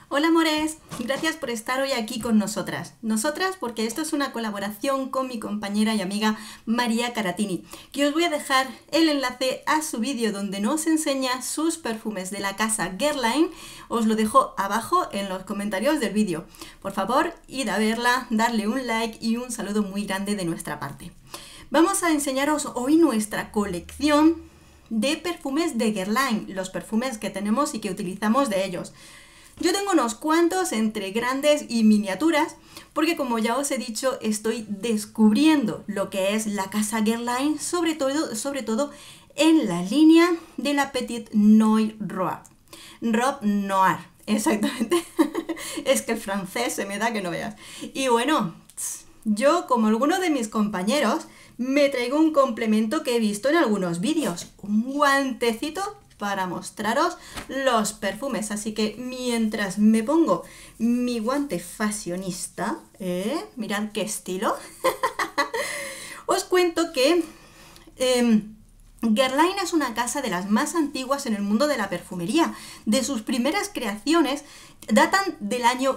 Hola amores, gracias por estar hoy aquí con nosotras. Nosotras porque esto es una colaboración con mi compañera y amiga María Caratini, que os voy a dejar el enlace a su vídeo donde nos enseña sus perfumes de la casa Guerlain. Os lo dejo abajo en los comentarios del vídeo. Por favor, id a verla, darle un like y un saludo muy grande de nuestra parte. Vamos a enseñaros hoy nuestra colección de perfumes de Guerlain, los perfumes que tenemos y que utilizamos de ellos. Yo tengo unos cuantos entre grandes y miniaturas, porque como ya os he dicho, estoy descubriendo lo que es la casa Guerlain, sobre todo en la línea de la Petite Noir Robe Noir, exactamente. Es que el francés se me da que no veas. Y bueno, yo, como algunos de mis compañeros, me traigo un complemento que he visto en algunos vídeos, un guantecito para mostraros los perfumes. Así que mientras me pongo mi guante fashionista, mirad qué estilo, os cuento que Guerlain es una casa de las más antiguas en el mundo de la perfumería. De sus primeras creaciones datan del año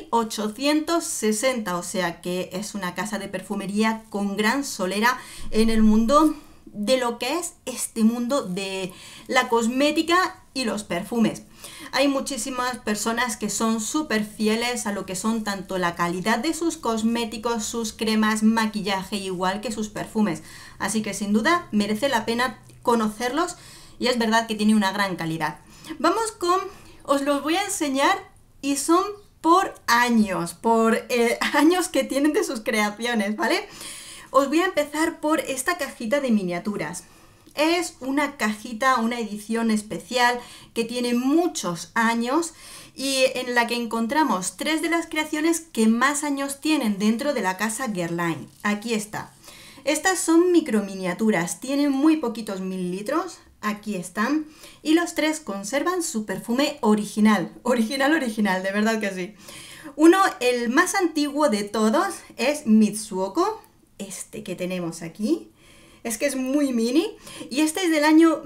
1860, o sea que es una casa de perfumería con gran solera en el mundo de lo que es este mundo de la cosmética y los perfumes. Hay muchísimas personas que son súper fieles a lo que son tanto la calidad de sus cosméticos, sus cremas, maquillaje, igual que sus perfumes. Así que sin duda merece la pena conocerlos y es verdad que tiene una gran calidad. Vamos con, os los voy a enseñar y son por años que tienen de sus creaciones, ¿vale? Os voy a empezar por esta cajita de miniaturas. Es una cajita, una edición especial que tiene muchos años y en la que encontramos tres de las creaciones que más años tienen dentro de la casa Guerlain. Aquí está. Estas son microminiaturas, tienen muy poquitos mililitros. Aquí están. Y los tres conservan su perfume original. Original, de verdad que sí. Uno, el más antiguo de todos, es Mitsuoko. Este que tenemos aquí, es que es muy mini, y este es del año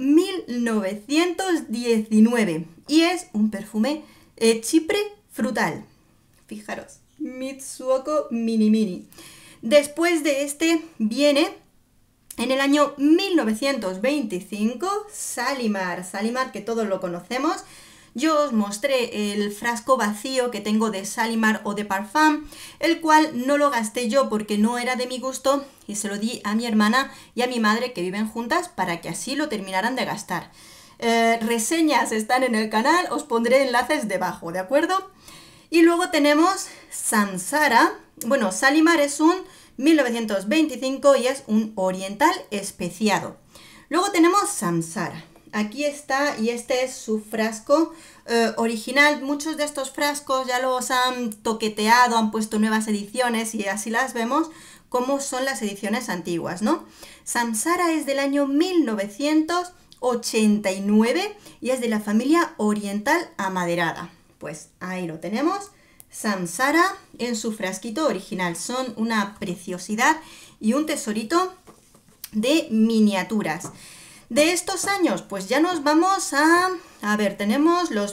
1919 y es un perfume chipre frutal. Fijaros, Mitsuoko Mini. Después de este viene en el año 1925 Shalimar, que todos lo conocemos. Yo os mostré el frasco vacío que tengo de Shalimar Eau de Parfum, el cual no lo gasté yo porque no era de mi gusto y se lo di a mi hermana y a mi madre que viven juntas para que así lo terminaran de gastar. Reseñas están en el canal, os pondré enlaces debajo, ¿de acuerdo? Y luego tenemos Samsara. Bueno, Shalimar es un 1925 y es un oriental especiado. Luego tenemos Samsara. Aquí está y este es su frasco original. Muchos de estos frascos ya los han toqueteado, han puesto nuevas ediciones y así las vemos como son las ediciones antiguas, ¿no? Samsara es del año 1989 y es de la familia oriental amaderada. Pues ahí lo tenemos, Samsara en su frasquito original. Son una preciosidad y un tesorito de miniaturas. De estos años, pues ya nos vamos a ver, tenemos los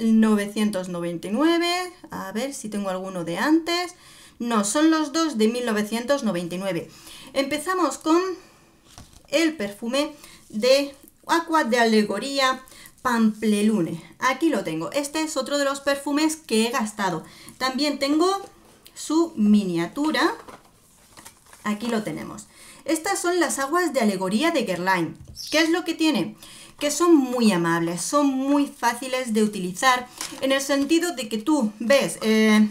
1999, a ver si tengo alguno de antes. No, son los dos de 1999. Empezamos con el perfume de Acqua di Allegoria Pampelune. Aquí lo tengo. Este es otro de los perfumes que he gastado. También tengo su miniatura. Aquí lo tenemos. Estas son las aguas de alegoría de Guerlain. ¿Qué es lo que tiene? Que son muy amables, son muy fáciles de utilizar, en el sentido de que tú ves el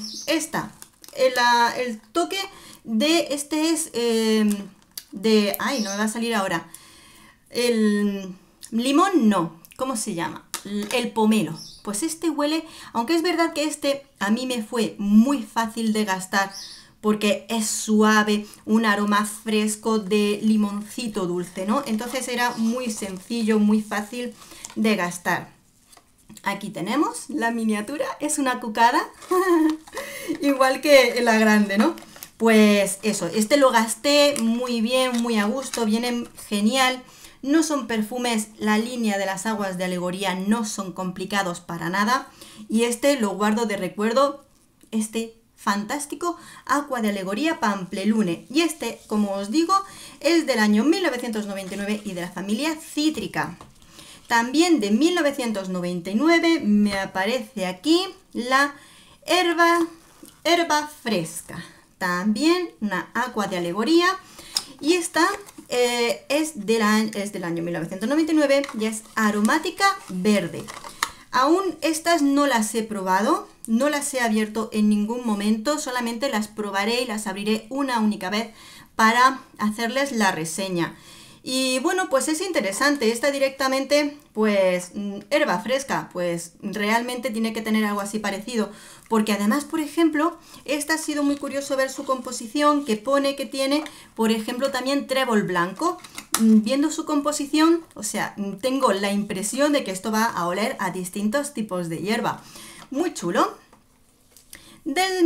toque de este es ay, no me va a salir ahora. El limón no, ¿cómo se llama? El pomelo. Pues este huele, aunque es verdad que este a mí me fue muy fácil de gastar, porque es suave, un aroma fresco de limoncito dulce, ¿no? Entonces era muy sencillo, muy fácil de gastar. Aquí tenemos la miniatura, es una cucada, igual que la grande, ¿no? Pues eso, este lo gasté muy bien, muy a gusto, viene genial. No son perfumes, la línea de las aguas de alegoría no son complicados para nada. Y este lo guardo de recuerdo, este fantástico Aqua de alegoría Pampelune. Y este, como os digo, es del año 1999 y de la familia cítrica. También de 1999 me aparece aquí la herba fresca. También una Aqua de alegoría. Y esta es del año 1999 y es aromática verde. Aún estas no las he probado, no las he abierto en ningún momento, solamente las probaré y las abriré una única vez para hacerles la reseña. Y bueno, pues es interesante, esta directamente, pues herba fresca, pues realmente tiene que tener algo así parecido, porque además, por ejemplo, esta ha sido muy curioso ver su composición, que pone que tiene, por ejemplo, también trébol blanco. Viendo su composición, o sea, tengo la impresión de que esto va a oler a distintos tipos de hierba. Muy chulo. Del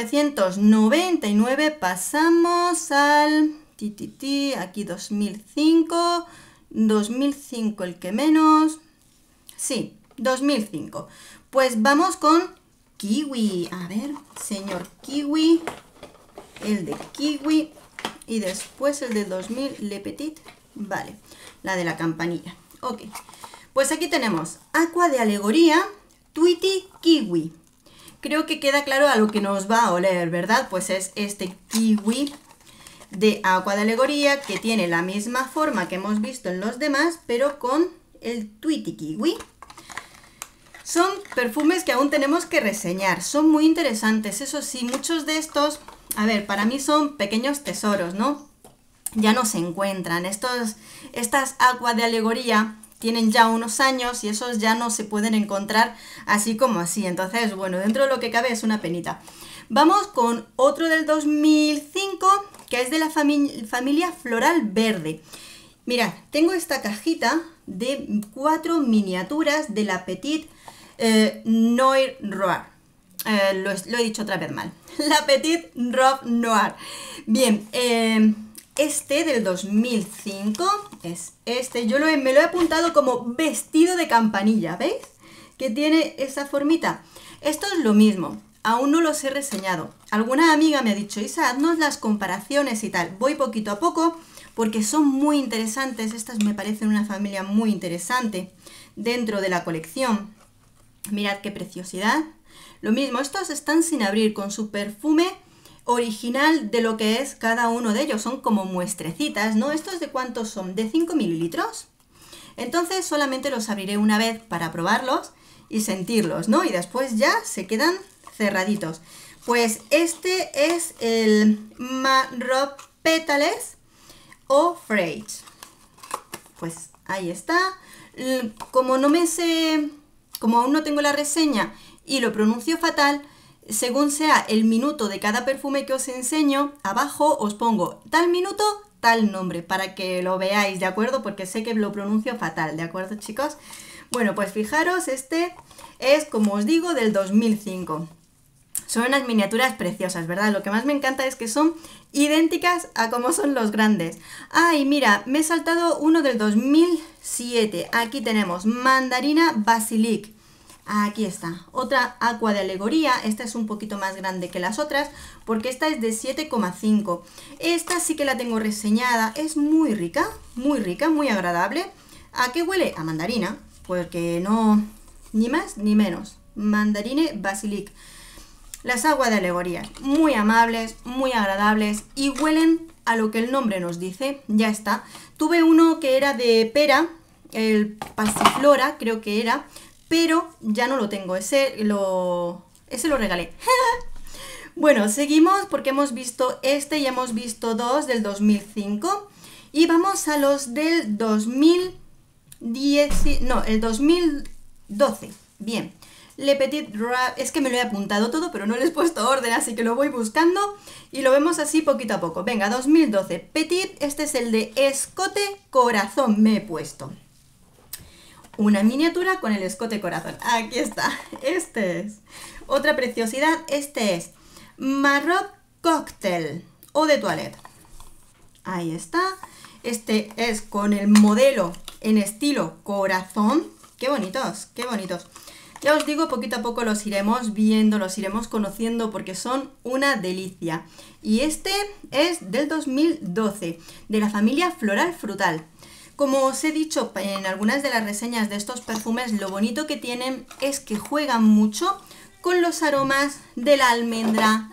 1999 pasamos al... aquí 2005, 2005 el que menos, sí, 2005. Pues vamos con Kiwi, a ver, señor Kiwi, el de Kiwi y después el de 2000, Le Petit, vale, la de la campanilla, ok. Pues aquí tenemos Aqua de alegoría, Tweety Kiwi. Creo que queda claro a lo que nos va a oler, ¿verdad? Pues es este Kiwi de Aqua de alegoría, que tiene la misma forma que hemos visto en los demás, pero con el Tweety Kiwi. Son perfumes que aún tenemos que reseñar, son muy interesantes, eso sí, muchos de estos, a ver, para mí son pequeños tesoros, ¿no? Ya no se encuentran, estas Aqua de alegoría tienen ya unos años y esos ya no se pueden encontrar así como así, entonces, bueno, dentro de lo que cabe es una penita. Vamos con otro del 2005, que es de la familia floral verde. Mirad, tengo esta cajita de 4 miniaturas de la Petite Noir Noir. Lo he dicho otra vez mal. La Petite Robe Noir. Bien, este del 2005 es este. Yo me lo he apuntado como vestido de campanilla, ¿veis? Que tiene esa formita. Esto es lo mismo. Aún no los he reseñado. Alguna amiga me ha dicho, Isa, haznos las comparaciones y tal. Voy poquito a poco porque son muy interesantes. Estas me parecen una familia muy interesante dentro de la colección. Mirad qué preciosidad. Lo mismo, estos están sin abrir con su perfume original de lo que es cada uno de ellos. Son como muestrecitas, ¿no? ¿Estos de cuántos son? ¿De 5 mililitros? Entonces solamente los abriré una vez para probarlos y sentirlos, ¿no? Y después ya se quedan cerraditos. Pues este es el Robe Petals o Phrase. Pues ahí está. Como no me sé, como aún no tengo la reseña y lo pronuncio fatal, según sea el minuto de cada perfume que os enseño, abajo os pongo tal minuto, tal nombre, para que lo veáis, ¿de acuerdo? Porque sé que lo pronuncio fatal, ¿de acuerdo, chicos? Bueno, pues fijaros, este es, como os digo, del 2005. Son unas miniaturas preciosas, ¿verdad? Lo que más me encanta es que son idénticas a como son los grandes. Ay, mira, me he saltado uno del 2007. Aquí tenemos Mandarina Basilic. Aquí está. Otra Aqua de alegoría. Esta es un poquito más grande que las otras porque esta es de 7,5. Esta sí que la tengo reseñada. Es muy rica, muy agradable. ¿A qué huele? A mandarina. Porque no... ni más ni menos. Mandarine Basilic. Las aguas de alegoría, muy amables, muy agradables y huelen a lo que el nombre nos dice, ya está. Tuve uno que era de pera, el Passiflora creo que era, pero ya no lo tengo, ese lo regalé. Bueno, seguimos porque hemos visto este y hemos visto dos del 2005 y vamos a los del 2010, no, el 2012, bien. Le Petit Robe, es que me lo he apuntado todo, pero no les he puesto orden, así que lo voy buscando y lo vemos así poquito a poco. Venga, 2012, Petit, este es el de escote corazón, me he puesto. Una miniatura con el escote corazón, aquí está, este es. Otra preciosidad, este es Marroc Cocktail, eau de toilette. Ahí está. Este es con el modelo en estilo corazón. ¡Qué bonitos! ¡Qué bonitos! Ya os digo, poquito a poco los iremos viendo, los iremos conociendo porque son una delicia. Y este es del 2012, de la familia Floral Frutal. Como os he dicho en algunas de las reseñas de estos perfumes, lo bonito que tienen es que juegan mucho con los aromas de la almendra,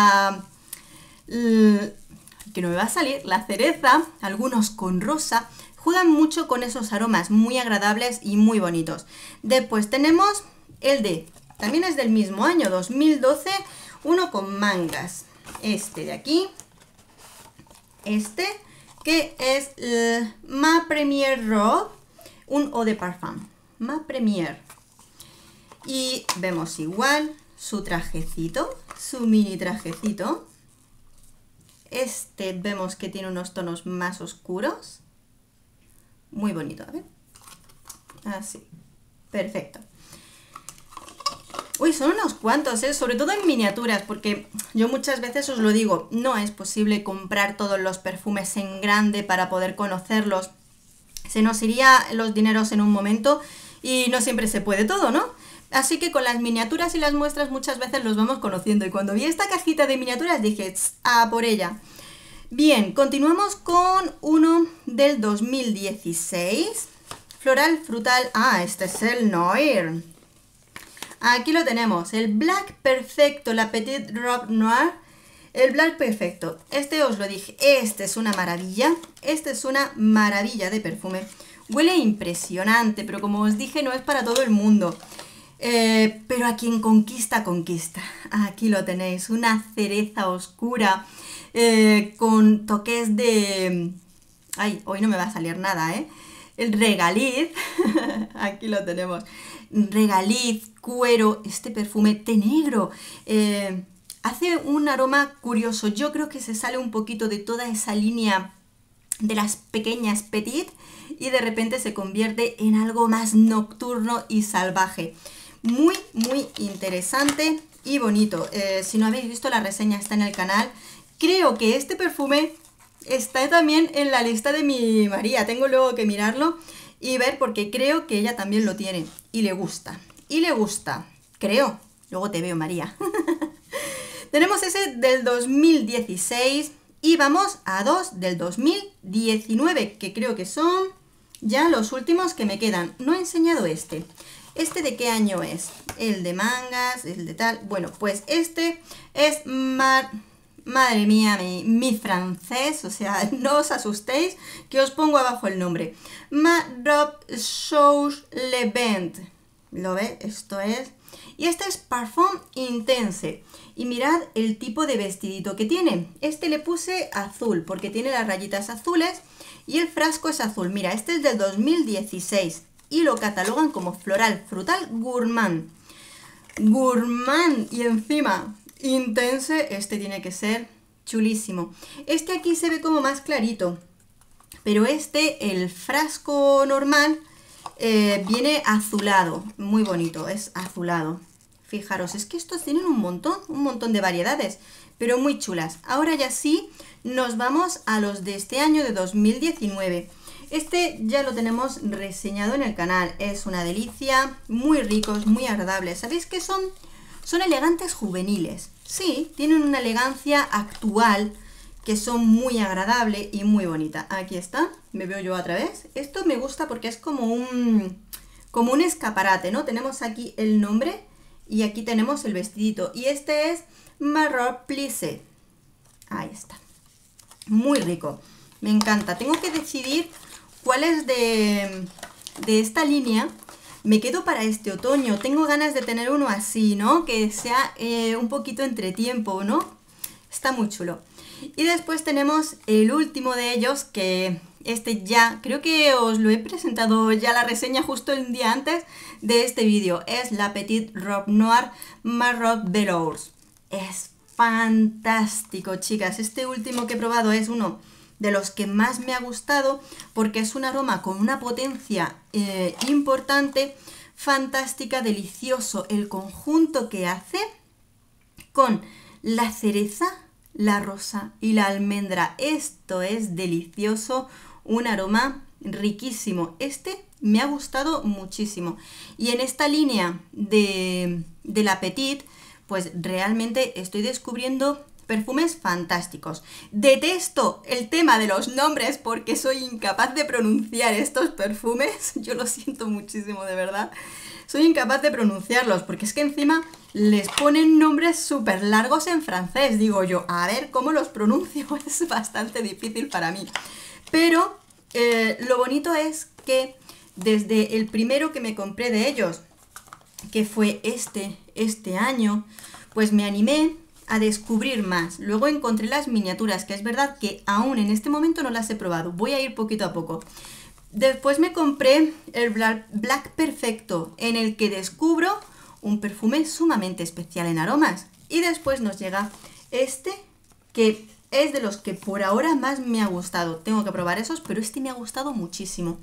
que no me va a salir, la cereza, algunos con rosa. Juegan mucho con esos aromas muy agradables y muy bonitos. Después tenemos el también es del mismo año, 2012, uno con mangas. Este de aquí, que es el Ma Premier Robe, un eau de parfum. Ma Premier. Y vemos igual su trajecito, su mini trajecito. Este vemos que tiene unos tonos más oscuros. Muy bonito, a ver. Así. Perfecto. Uy, son unos cuantos, ¿eh? Sobre todo en miniaturas, porque yo muchas veces os lo digo, no es posible comprar todos los perfumes en grande para poder conocerlos. Se nos iría los dineros en un momento y no siempre se puede todo, ¿no? Así que con las miniaturas y las muestras muchas veces los vamos conociendo. Y cuando vi esta cajita de miniaturas dije, ¡a por ella! Bien, continuamos con uno del 2016. Floral Frutal. Ah, este es el Noir. Aquí lo tenemos, el Black Perfecto, la Petite Robe Noir. El Black Perfecto, este os lo dije, este es una maravilla. Este es una maravilla de perfume. Huele impresionante, pero como os dije, no es para todo el mundo. Pero a quien conquista, conquista. Aquí lo tenéis, una cereza oscura con toques de... Ay, hoy no me va a salir nada, ¿eh? El regaliz, aquí lo tenemos, regaliz, cuero, este perfume, té negro, hace un aroma curioso. Yo creo que se sale un poquito de toda esa línea de las pequeñas petit y de repente se convierte en algo más nocturno y salvaje. Muy, muy interesante y bonito. Si no habéis visto la reseña, está en el canal. Creo que este perfume está también en la lista de mi María. Tengo luego que mirarlo y ver porque creo que ella también lo tiene y le gusta. Y le gusta, creo. Luego te veo, María. Tenemos ese del 2016 y vamos a dos del 2019, que creo que son ya los últimos que me quedan. No he enseñado este. ¿Este de qué año es? El de mangas, el de tal... Bueno, pues este es... Madre mía, mi francés, o sea, no os asustéis, que os pongo abajo el nombre. Ma robe chose le vent. ¿Lo ve? Esto es... Y este es Parfum Intense. Y mirad el tipo de vestidito que tiene. Este le puse azul, porque tiene las rayitas azules y el frasco es azul. Mira, este es del 2016 y lo catalogan como Floral Frutal Gourmand. Gourmand y encima... Intense, este tiene que ser chulísimo. Este aquí se ve como más clarito, pero este, el frasco normal, viene azulado, muy bonito, es azulado. Fijaros, es que estos tienen un montón de variedades, pero muy chulas. Ahora ya sí, nos vamos a los de este año de 2019. Este ya lo tenemos reseñado en el canal, es una delicia, muy ricos, muy agradables. ¿Sabéis qué son? Son elegantes juveniles, sí, tienen una elegancia actual que son muy agradable y muy bonita. Aquí está, me veo yo otra vez. Esto me gusta porque es como un escaparate, ¿no? Tenemos aquí el nombre y aquí tenemos el vestidito. Y este es Ma robe plissée. Ahí está. Muy rico, me encanta. Tengo que decidir cuál es de esta línea. Me quedo para este otoño, tengo ganas de tener uno así, ¿no? Que sea un poquito entre tiempo, ¿no? Está muy chulo. Y después tenemos el último de ellos, que este ya, creo que os lo he presentado ya la reseña justo el día antes de este vídeo. Es la Petite Robe Noir Ma robe velours. Es fantástico, chicas. Este último que he probado es uno de los que más me ha gustado porque es un aroma con una potencia importante, fantástica, delicioso. El conjunto que hace con la cereza, la rosa y la almendra, esto es delicioso, un aroma riquísimo. Este me ha gustado muchísimo. Y en esta línea de la Petite, pues realmente estoy descubriendo perfumes fantásticos. Detesto el tema de los nombres porque soy incapaz de pronunciar estos perfumes. Yo lo siento muchísimo, de verdad. Soy incapaz de pronunciarlos porque es que encima les ponen nombres súper largos en francés. Digo yo, a ver cómo los pronuncio. Es bastante difícil para mí. Pero lo bonito es que desde el primero que me compré de ellos, que fue este año, pues me animé a descubrir más. Luego encontré las miniaturas, que es verdad que aún en este momento no las he probado. Voy a ir poquito a poco. Después me compré el Black Perfecto, en el que descubro un perfume sumamente especial en aromas. Y después nos llega este, que es de los que por ahora más me ha gustado. Tengo que probar esos, pero este me ha gustado muchísimo.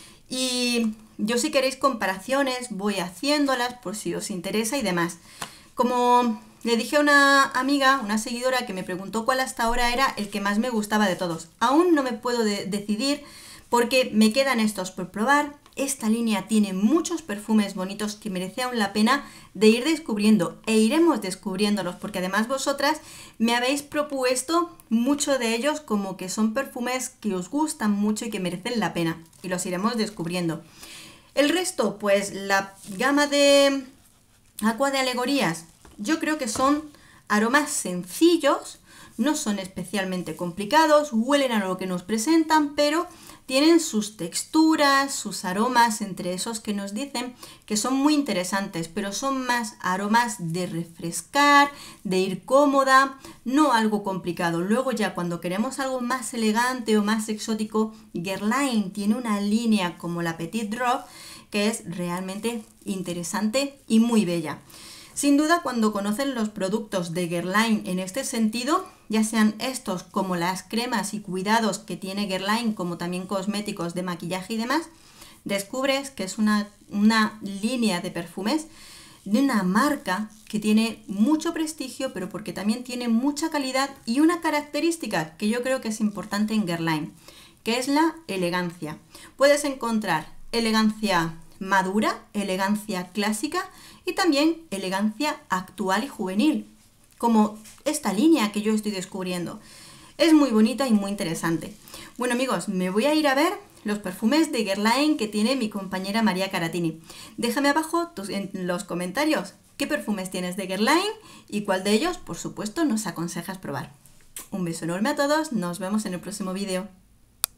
Y yo, si queréis comparaciones, voy haciéndolas por si os interesa y demás. Como le dije a una amiga, una seguidora, que me preguntó cuál hasta ahora era el que más me gustaba de todos. Aún no me puedo decidir porque me quedan estos por probar. Esta línea tiene muchos perfumes bonitos que merece aún la pena de ir descubriendo, e iremos descubriéndolos porque además vosotras me habéis propuesto mucho de ellos como que son perfumes que os gustan mucho y que merecen la pena, y los iremos descubriendo. El resto, pues la gama de Aqua de Alegorías, yo creo que son aromas sencillos, no son especialmente complicados, huelen a lo que nos presentan, pero tienen sus texturas, sus aromas, entre esos que nos dicen que son muy interesantes, pero son más aromas de refrescar, de ir cómoda, no algo complicado. Luego ya cuando queremos algo más elegante o más exótico, Guerlain tiene una línea como la Petite Robe que es realmente interesante y muy bella. Sin duda, cuando conocen los productos de Guerlain en este sentido, ya sean estos como las cremas y cuidados que tiene Guerlain, como también cosméticos de maquillaje y demás, descubres que es una línea de perfumes de una marca que tiene mucho prestigio, pero porque también tiene mucha calidad y una característica que yo creo que es importante en Guerlain, que es la elegancia. Puedes encontrar elegancia madura, elegancia clásica y también elegancia actual y juvenil, como esta línea que yo estoy descubriendo. Es muy bonita y muy interesante. Bueno amigos, me voy a ir a ver los perfumes de Guerlain que tiene mi compañera María Caratini. Déjame abajo en los comentarios qué perfumes tienes de Guerlain y cuál de ellos, por supuesto, nos aconsejas probar. Un beso enorme a todos, nos vemos en el próximo vídeo.